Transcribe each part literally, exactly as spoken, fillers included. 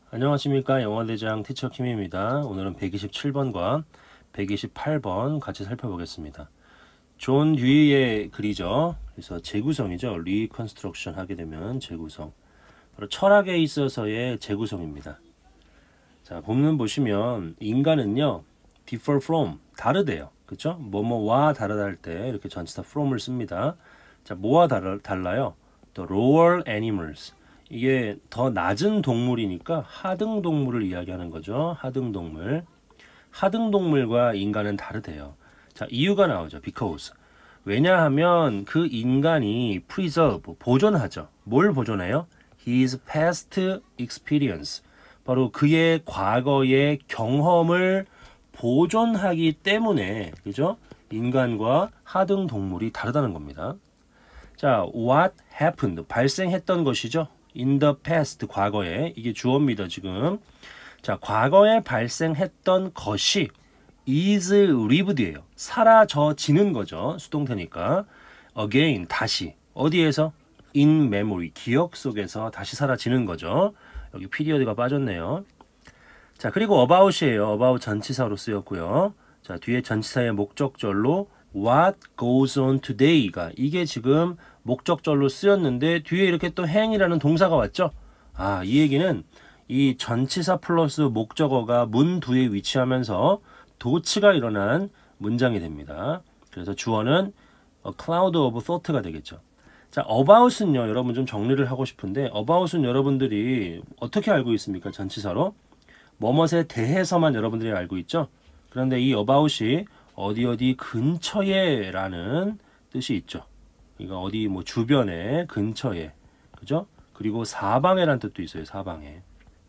안녕하십니까. 영어대장 티처 킴입니다. 오늘은 백이십칠 번과 백이십팔 번 같이 살펴보겠습니다. 존 류이의 글이죠. 그래서 재구성이죠. 리컨스트럭션 하게 되면 재구성. 바로 철학에 있어서의 재구성입니다. 자, 본문 보시면 인간은요, differ from, 다르대요. 그쵸? 뭐뭐와 다르다 할 때 이렇게 전치사 from을 씁니다. 자, 뭐와 다르, 달라요? The lower animals. 이게 더 낮은 동물이니까 하등 동물을 이야기하는 거죠. 하등 동물. 하등 동물과 인간은 다르대요. 자, 이유가 나오죠. because. 왜냐하면 그 인간이 preserve, 보존하죠. 뭘 보존해요? his past experience. 바로 그의 과거의 경험을 보존하기 때문에, 그죠? 인간과 하등 동물이 다르다는 겁니다. 자, what happened. 발생했던 것이죠. in the past, 과거에. 이게 주어입니다, 지금. 자, 과거에 발생했던 것이 is lived예요. 사라져지는 거죠. 수동태니까. again, 다시. 어디에서? in memory, 기억 속에서 다시 사라지는 거죠. 여기 period가 빠졌네요. 자, 그리고 about이에요. about 전치사로 쓰였고요. 자, 뒤에 전치사의 목적절로 what goes on today가 이게 지금 목적절로 쓰였는데 뒤에 이렇게 또 행이라는 동사가 왔죠. 아, 이 얘기는 이 전치사 플러스 목적어가 문 뒤에 위치하면서 도치가 일어난 문장이 됩니다. 그래서 주어는 a cloud of thought가 되겠죠. 자, about은요, 여러분 좀 정리를 하고 싶은데 about은 여러분들이 어떻게 알고 있습니까? 전치사로 뭐뭇에 대해서만 여러분들이 알고 있죠. 그런데 이 about이 어디 어디 근처에 라는 뜻이 있죠. 이거 어디 뭐 주변에, 근처에, 그죠? 그리고 사방에 라는 뜻도 있어요. 사방에.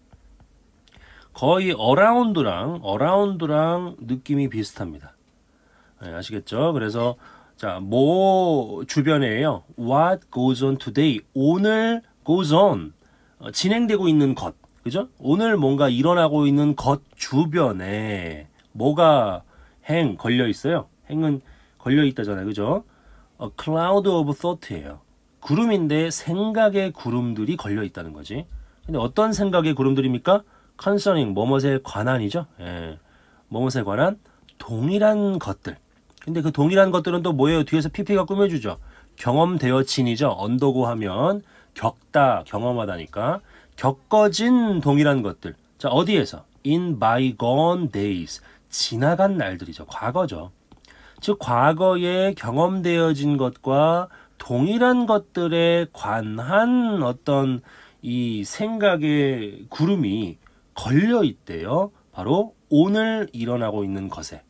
거의 around랑 around랑 느낌이 비슷합니다. 네, 아시겠죠? 그래서 자, 뭐 주변에요. What goes on today? 오늘 goes on. 어, 진행되고 있는 것. 그죠? 오늘 뭔가 일어나고 있는 것 주변에 뭐가 행 걸려 있어요. 행은 걸려 있다잖아요. 그죠? A cloud of thought예요. 구름인데 생각의 구름들이 걸려 있다는 거지. 근데 어떤 생각의 구름들입니까? concerning, 뭐뭇에 관한이죠. 예. 뭐뭇에 관한 동일한 것들. 근데 그 동일한 것들은 또 뭐예요? 뒤에서 피피가 꾸며주죠. 경험되어진이죠. 언더고 하면 겪다, 경험하다니까. 겪어진 동일한 것들. 자, 어디에서? In bygone days. 지나간 날들이죠. 과거죠. 즉 과거에 경험되어진 것과 동일한 것들에 관한 어떤 이 생각의 구름이 걸려 있대요. 바로 오늘 일어나고 있는 것에.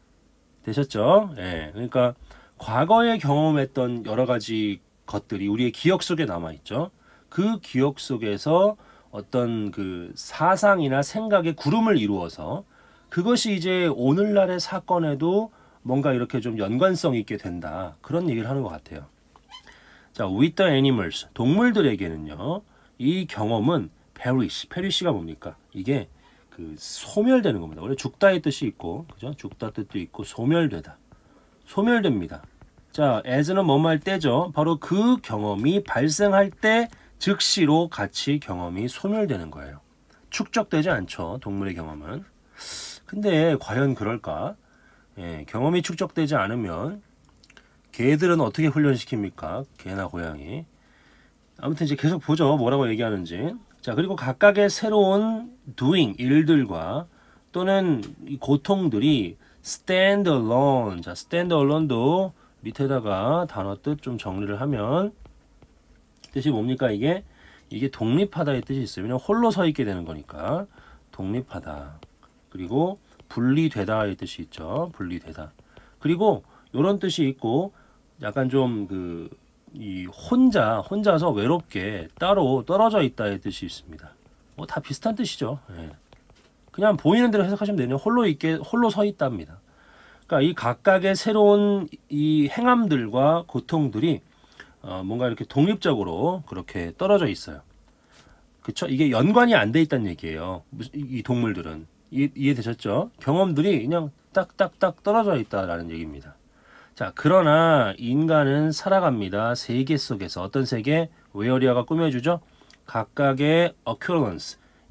되셨죠? 예. 그러니까 과거에 경험했던 여러 가지 것들이 우리의 기억 속에 남아 있죠. 그 기억 속에서 어떤 그 사상이나 생각의 구름을 이루어서 그것이 이제 오늘날의 사건에도 뭔가 이렇게 좀 연관성 있게 된다. 그런 얘기를 하는 것 같아요. 자, with the animals. 동물들에게는요. 이 경험은 perish. perish가 뭡니까? 이게 그 소멸되는 겁니다. 원래 죽다의 뜻이 있고, 그죠? 죽다 뜻도 있고, 소멸되다. 소멸됩니다. 자, as는 뭐뭐 할 때죠. 바로 그 경험이 발생할 때 즉시로 같이 경험이 소멸되는 거예요. 축적되지 않죠. 동물의 경험은. 근데 과연 그럴까? 예, 경험이 축적되지 않으면 개들은 어떻게 훈련시킵니까? 개나 고양이. 아무튼 이제 계속 보죠. 뭐라고 얘기하는지. 자, 그리고 각각의 새로운 doing, 일들과 또는 이 고통들이 stand alone. 자, stand alone도 밑에다가 단어 뜻 좀 정리를 하면 뜻이 뭡니까? 이게 이게 독립하다의 뜻이 있어요. 왜냐면 홀로 서 있게 되는 거니까. 독립하다. 그리고 분리되다의 뜻이 있죠. 분리되다. 그리고 이런 뜻이 있고 약간 좀 그 이 혼자 혼자서 외롭게 따로 떨어져 있다의 뜻이 있습니다. 뭐 다 비슷한 뜻이죠. 예. 그냥 보이는 대로 해석하시면 되네요. 홀로 있게 홀로 서 있답니다. 그러니까 이 각각의 새로운 이 행함들과 고통들이 어 뭔가 이렇게 독립적으로 그렇게 떨어져 있어요. 그쵸? 이게 연관이 안 돼 있다는 얘기예요. 이 동물들은. 이, 이해되셨죠? 경험들이 그냥 딱딱딱 떨어져 있다라는 얘기입니다. 자, 그러나 인간은 살아갑니다. 세계 속에서. 어떤 세계? 웨어리아가 꾸며주죠? 각각의 occurrence,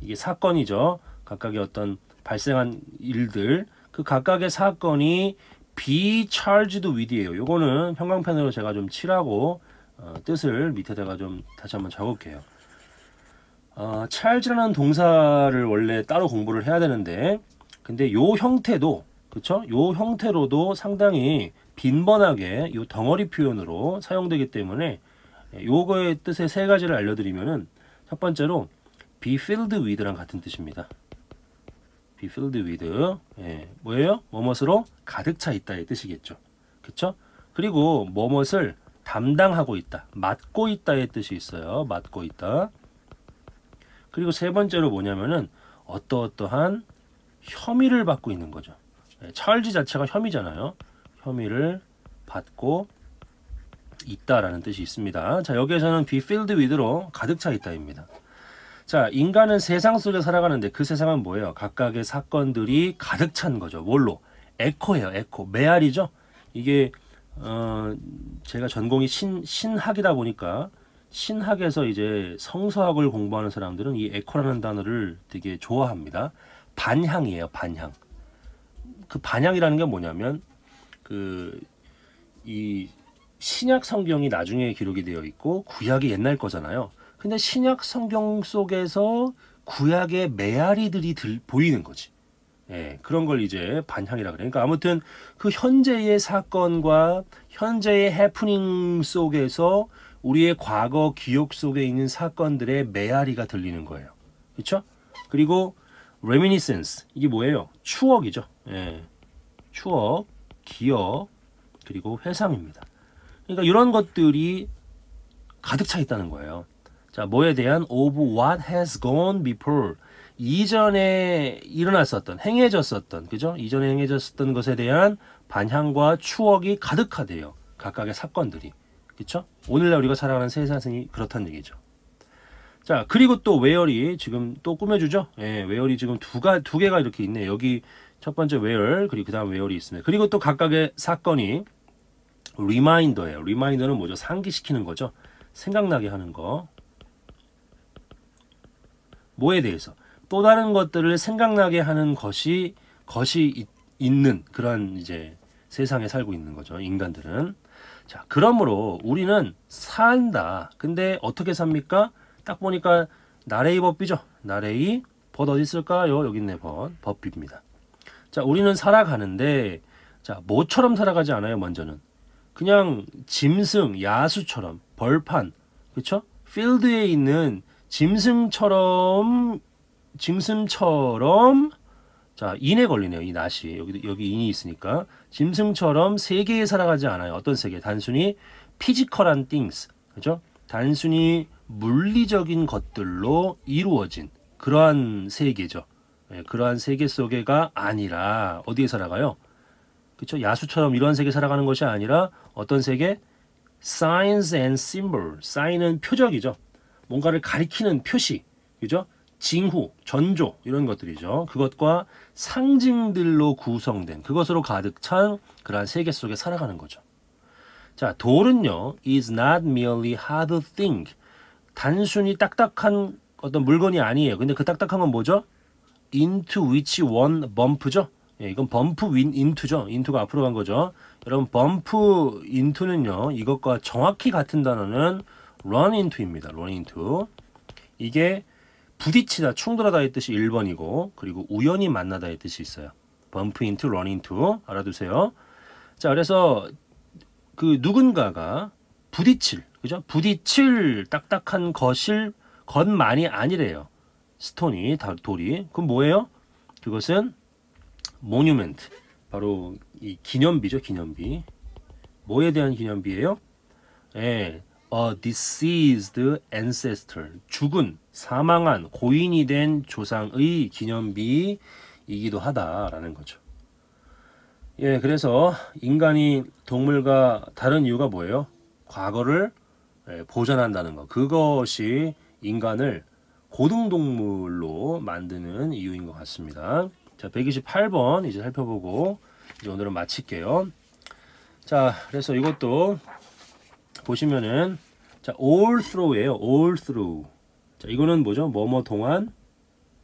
이게 사건이죠. 각각의 어떤 발생한 일들, 그 각각의 사건이 be charged with이에요. 요거는 형광펜으로 제가 좀 칠하고 어, 뜻을 밑에다가 좀 다시 한번 적을게요. 어, charge라는 동사를 원래 따로 공부를 해야 되는데, 근데 요 형태도, 그쵸? 요 형태로도 상당히 빈번하게 요 덩어리 표현으로 사용되기 때문에 요거의 뜻의 세 가지를 알려드리면은, 첫 번째로 be filled with랑 같은 뜻입니다. be filled with, 예, 뭐예요? 뭐뭇으로 가득 차 있다의 뜻이겠죠. 그쵸? 그리고 뭐뭇을 담당하고 있다, 맡고 있다의 뜻이 있어요. 맡고 있다. 그리고 세 번째로 뭐냐면은 어떠어떠한 혐의를 받고 있는 거죠. 예, 찰지 자체가 혐의잖아요. 혐의를 받고 있다라는 뜻이 있습니다. 자, 여기에서는 be filled with로 가득 차 있다입니다. 자, 인간은 세상 속에 살아가는데 그 세상은 뭐예요? 각각의 사건들이 가득 찬 거죠. 뭘로? 에코예요. 에코. 메아리죠. 이게 어, 제가 전공이 신, 신학이다 보니까 신학에서 이제 성서학을 공부하는 사람들은 이 에코라는 단어를 되게 좋아합니다. 반향이에요. 반향. 그 반향이라는 게 뭐냐면 그 이 신약 성경이 나중에 기록이 되어 있고 구약이 옛날 거잖아요. 근데 신약 성경 속에서 구약의 메아리들이 들, 보이는 거지. 예, 그런 걸 이제 반향이라 그래. 그러니까 아무튼 그 현재의 사건과 현재의 해프닝 속에서 우리의 과거 기억 속에 있는 사건들의 메아리가 들리는 거예요. 그렇죠? 그리고 reminiscence, 이게 뭐예요? 추억이죠. 예, 추억, 기억, 그리고 회상입니다. 그러니까 이런 것들이 가득 차 있다는 거예요. 자, 뭐에 대한 of what has gone before, 이전에 일어났었던, 행해졌었던, 그죠? 이전에 행해졌었던 것에 대한 반향과 추억이 가득하대요. 각각의 사건들이. 그쵸? 오늘날 우리가 살아가는 세상이 그렇다는 얘기죠. 자, 그리고 또 where이 지금 또 꾸며주죠? 예, where이 지금 두가, 두 개가 이렇게 있네요. 여기 첫 번째 where, 그리고 그 다음 where이 있습니다. 그리고 또 각각의 사건이 리마인더예요. 리마인더는 뭐죠? 상기시키는 거죠. 생각나게 하는 거. 뭐에 대해서? 또 다른 것들을 생각나게 하는 것이 것이 있, 있는 그런 이제 세상에 살고 있는 거죠. 인간들은. 자, 그러므로 우리는 산다. 근데 어떻게 삽니까? 딱 보니까 나레이 법비죠. 나레이 벗 어디 있을까요? 여기 있네. 벗. 법비입니다. 자, 우리는 살아가는데, 자, 뭐처럼 살아가지 않아요? 먼저는 그냥 짐승, 야수처럼, 벌판, 그렇죠? 필드에 있는 짐승처럼, 짐승처럼, 자, 인에 걸리네요. 이 낫이. 여기, 여기 인이 있으니까. 짐승처럼 세계에 살아가지 않아요. 어떤 세계? 단순히 피지컬한 things, 그죠? 단순히 물리적인 것들로 이루어진 그러한 세계죠. 네, 그러한 세계 속에가 아니라 어디에 살아가요? 그쵸? 야수처럼 이런 세계 살아가는 것이 아니라 어떤 세계? Signs and symbol. 사인은 표적이죠. 뭔가를 가리키는 표시, 그죠? 징후, 전조 이런 것들이죠. 그것과 상징들로 구성된 그것으로 가득 찬 그러한 세계 속에 살아가는 거죠. 자, 돌은요, is not merely hard thing. 단순히 딱딱한 어떤 물건이 아니에요. 근데 그 딱딱한 건 뭐죠? into which one bump죠. 예, 이건 bump into죠. into가 앞으로 간 거죠. 여러분, bump into는요, 이것과 정확히 같은 단어는 run into입니다. run into. 이게 부딪히다, 충돌하다의 뜻이 일 번이고, 그리고 우연히 만나다의 뜻이 있어요. bump into, run into. 알아두세요. 자, 그래서 그 누군가가 부딪힐, 그죠? 부딪힐 딱딱한 것일, 것만이 아니래요. 스톤이, 돌이. 그럼 뭐예요? 그것은 모뉴멘트. 바로 이 기념비죠, 기념비. 뭐에 대한 기념비예요? 예, a deceased ancestor. 죽은, 사망한, 고인이 된 조상의 기념비이기도 하다라는 거죠. 예, 그래서 인간이 동물과 다른 이유가 뭐예요? 과거를 예, 보존한다는 거. 그것이 인간을 고등동물로 만드는 이유인 것 같습니다. 자, 백이십팔 번 이제 살펴보고 이제 오늘은 마칠게요. 자, 그래서 이것도 보시면은 자, all through예요. all through. 자, 이거는 뭐죠? 뭐뭐 동안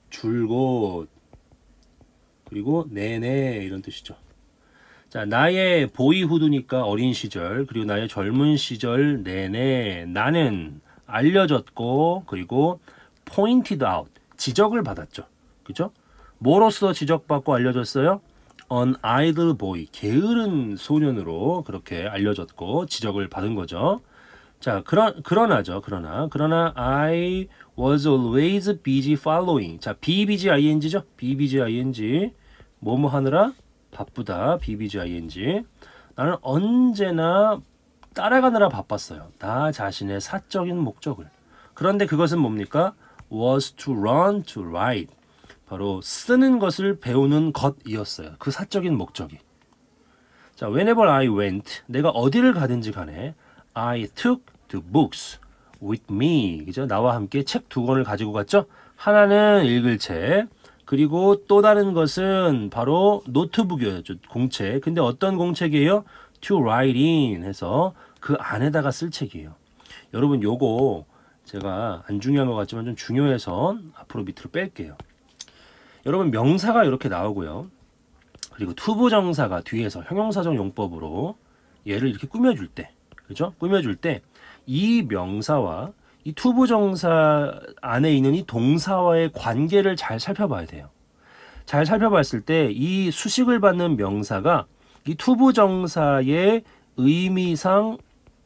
줄곧, 그리고 내내 이런 뜻이죠. 자, 나의 보이후드니까 어린 시절, 그리고 나의 젊은 시절 내내 나는 알려졌고, 그리고 pointed out, 지적을 받았죠. 그죠? 뭐로써 지적받고 알려졌어요? An idle boy, 게으른 소년으로 그렇게 알려졌고 지적을 받은 거죠. 자, 그러, 그러나죠. 그러나 그러나 I was always busy following. 자, be busy ing죠. be busy ing. 뭐뭐 하느라 바쁘다. be busy ing. 나는 언제나 따라가느라 바빴어요. 나 자신의 사적인 목적을. 그런데 그것은 뭡니까? was to learn to write. 바로 쓰는 것을 배우는 것이었어요. 그 사적인 목적이. 자, whenever I went, 내가 어디를 가든지 간에 I took the books with me. 그죠? 나와 함께 책 두 권을 가지고 갔죠. 하나는 읽을 책, 그리고 또 다른 것은 바로 노트북이었죠. 공책. 근데 어떤 공책이에요? To write in 해서 그 안에다가 쓸 책이에요. 여러분 요거 제가 안 중요한 것 같지만 좀 중요해서 앞으로 밑으로 뺄게요. 여러분 명사가 이렇게 나오고요. 그리고 투부정사가 뒤에서 형용사적 용법으로 얘를 이렇게 꾸며줄 때, 그죠? 꾸며줄 때 이 명사와 이 투부정사 안에 있는 이 동사와의 관계를 잘 살펴봐야 돼요. 잘 살펴봤을 때 이 수식을 받는 명사가 이 투부정사의 의미상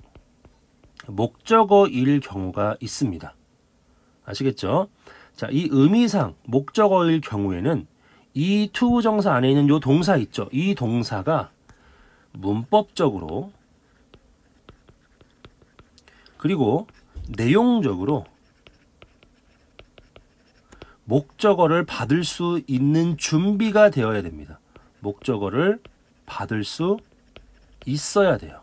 목적어일 경우가 있습니다. 아시겠죠? 자, 이 의미상 목적어일 경우에는 이 투부정사 안에 있는 요 동사 있죠. 이 동사가 문법적으로 그리고 내용적으로 목적어를 받을 수 있는 준비가 되어야 됩니다. 목적어를 받을 수 있어야 돼요.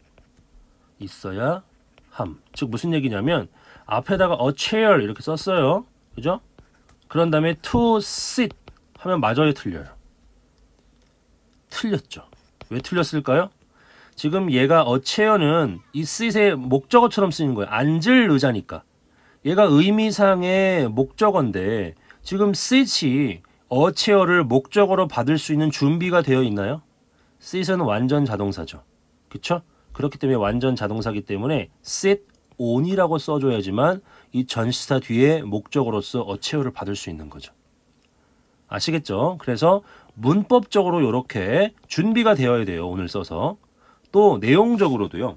있어야 함. 즉 무슨 얘기냐면 앞에다가 a chair 이렇게 썼어요. 그죠? 그런 다음에 to sit 하면 맞아요, 틀려요? 틀렸죠. 왜 틀렸을까요? 지금 얘가 a chair는 이 sit의 목적어처럼 쓰이는 거예요. 앉을 의자니까. 얘가 의미상의 목적어인데 지금 sit이 a chair를 목적어로 받을 수 있는 준비가 되어 있나요? sit은 완전 자동사죠. 그쵸? 그렇기 때문에 완전 자동사기 때문에 sit on이라고 써줘야지만 이 전치사 뒤에 목적어로서 a chair를 받을 수 있는 거죠. 아시겠죠? 그래서 문법적으로 이렇게 준비가 되어야 돼요. 오늘 써서. 또 내용적으로도요.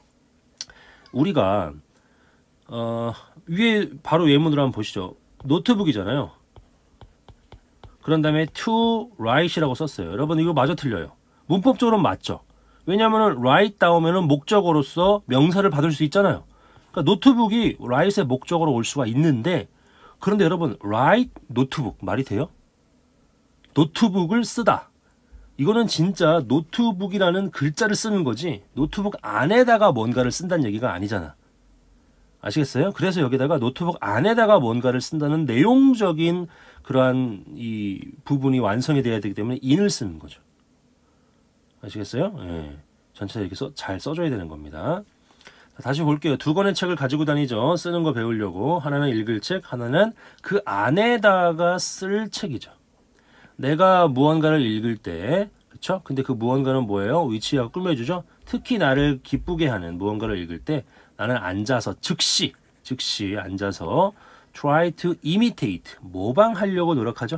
우리가 어, 위에 바로 예문으로 한번 보시죠. 노트북이잖아요. 그런 다음에 to write이라고 썼어요. 여러분 이거 마저 틀려요. 문법적으로는 맞죠. 왜냐하면 write 나오면 목적어로서 명사를 받을 수 있잖아요. 그러니까 노트북이 write의 목적어로 올 수가 있는데 그런데 여러분 write 노트북 말이 돼요? 노트북을 쓰다. 이거는 진짜 노트북이라는 글자를 쓰는 거지 노트북 안에다가 뭔가를 쓴다는 얘기가 아니잖아. 아시겠어요? 그래서 여기다가 노트북 안에다가 뭔가를 쓴다는 내용적인 그러한 이 부분이 완성이 돼야 되기 때문에 in을 쓰는 거죠. 아시겠어요? 예. 전체 이렇게 써, 잘 써줘야 되는 겁니다. 자, 다시 볼게요. 두 권의 책을 가지고 다니죠. 쓰는 거 배우려고. 하나는 읽을 책, 하나는 그 안에다가 쓸 책이죠. 내가 무언가를 읽을 때, 그쵸? 근데 그 무언가는 뭐예요? 위치하고 꾸며주죠? 특히 나를 기쁘게 하는 무언가를 읽을 때 나는 앉아서 즉시, 즉시 앉아서 try to imitate, 모방하려고 노력하죠.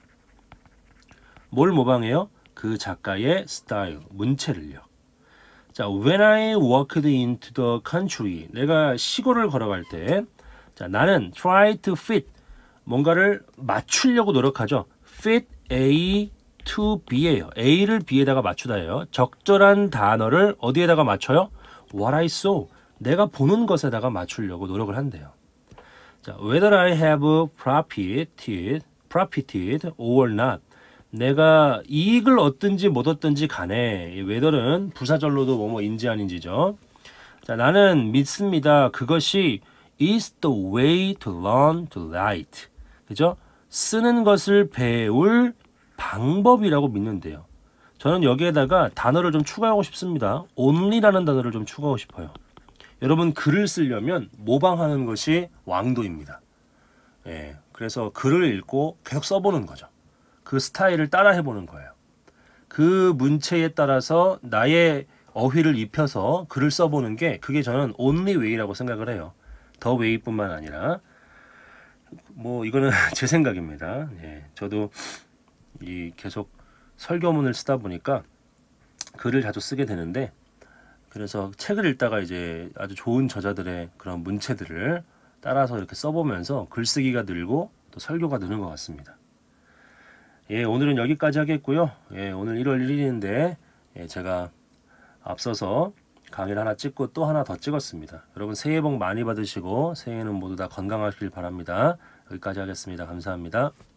뭘 모방해요? 그 작가의 스타일, 문체를요. 자, when I walked into the country, 내가 시골을 걸어갈 때, 자, 나는 try to fit, 뭔가를 맞추려고 노력하죠. fit A to B예요. A를 B에다가 맞추다예요. 적절한 단어를 어디에다가 맞춰요? What I saw, 내가 보는 것에다가 맞추려고 노력을 한대요. 자, whether I have profited, profited or not, 내가 이익을 얻든지 못 얻든지 간에 whether는 부사절로도 뭐뭐인지 아닌지죠. 자, 나는 믿습니다. 그것이 is the way to learn to write. 그죠? 쓰는 것을 배울 방법이라고 믿는데요. 저는 여기에다가 단어를 좀 추가하고 싶습니다. only라는 단어를 좀 추가하고 싶어요. 여러분 글을 쓰려면 모방하는 것이 왕도입니다. 예, 그래서 글을 읽고 계속 써보는 거죠. 그 스타일을 따라 해보는 거예요. 그 문체에 따라서 나의 어휘를 입혀서 글을 써보는 게 그게 저는 only way라고 생각을 해요. 더 웨이뿐만 아니라 뭐 이거는 제 생각입니다. 예, 저도 이 계속 설교문을 쓰다 보니까 글을 자주 쓰게 되는데 그래서 책을 읽다가 이제 아주 좋은 저자들의 그런 문체들을 따라서 이렇게 써보면서 글쓰기가 늘고 또 설교가 느는 것 같습니다. 예, 오늘은 여기까지 하겠고요. 예, 오늘 일월 일일인데 예, 제가 앞서서 강의를 하나 찍고 또 하나 더 찍었습니다. 여러분 새해 복 많이 받으시고 새해에는 모두 다 건강하길 바랍니다. 여기까지 하겠습니다. 감사합니다.